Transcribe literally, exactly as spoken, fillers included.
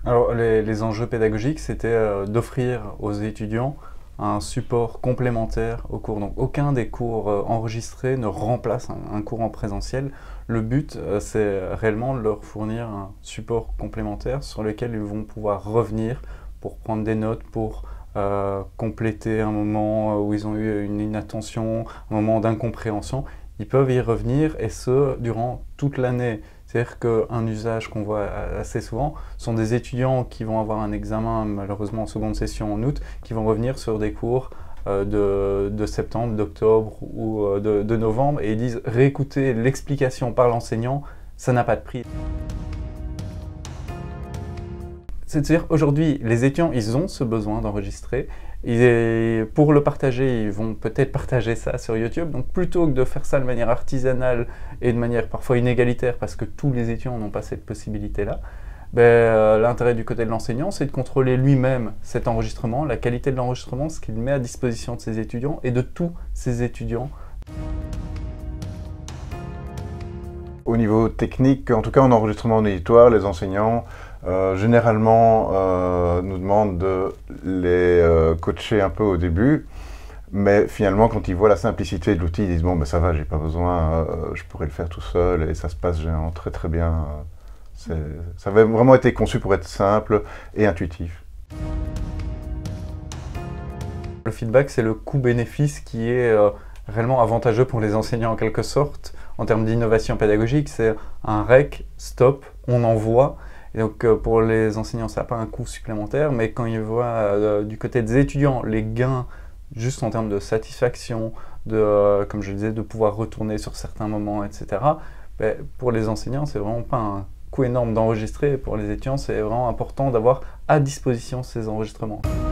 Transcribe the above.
Alors, les, les enjeux pédagogiques, c'était euh, d'offrir aux étudiants un support complémentaire au cours. Donc, aucun des cours euh, enregistrés ne remplace un, un cours en présentiel. Le but, euh, c'est réellement de leur fournir un support complémentaire sur lequel ils vont pouvoir revenir pour prendre des notes, pour euh, compléter un moment où ils ont eu une inattention, un moment d'incompréhension. Ils peuvent y revenir, et ce, durant toute l'année. C'est-à-dire qu'un usage qu'on voit assez souvent sont des étudiants qui vont avoir un examen, malheureusement en seconde session en août, qui vont revenir sur des cours euh, de, de septembre, d'octobre ou euh, de, de novembre, et ils disent réécouter l'explication par l'enseignant, ça n'a pas de prix. C'est-à-dire aujourd'hui, les étudiants, ils ont ce besoin d'enregistrer. Et pour le partager, ils vont peut-être partager ça sur YouTube. Donc plutôt que de faire ça de manière artisanale et de manière parfois inégalitaire, parce que tous les étudiants n'ont pas cette possibilité-là, ben, euh, l'intérêt du côté de l'enseignant, c'est de contrôler lui-même cet enregistrement, la qualité de l'enregistrement, ce qu'il met à disposition de ses étudiants et de tous ses étudiants. Au niveau technique, en tout cas en enregistrement en auditoire, les enseignants euh, généralement euh, nous demandent de les euh, coacher un peu au début, mais finalement quand ils voient la simplicité de l'outil, ils disent bon ben ça va, j'ai pas besoin, euh, je pourrais le faire tout seul et ça se passe généralement très très bien. Ça avait vraiment été conçu pour être simple et intuitif. Le feedback, c'est le coût-bénéfice qui est euh, réellement avantageux pour les enseignants en quelque sorte. En termes d'innovation pédagogique, c'est un rec, stop, on envoie. Et donc euh, pour les enseignants, ça n'a pas un coût supplémentaire, mais quand ils voient euh, du côté des étudiants les gains juste en termes de satisfaction, de, euh, comme je le disais, de pouvoir retourner sur certains moments, et cetera, ben, pour les enseignants, c'est vraiment pas un coût énorme d'enregistrer. Pour les étudiants, c'est vraiment important d'avoir à disposition ces enregistrements.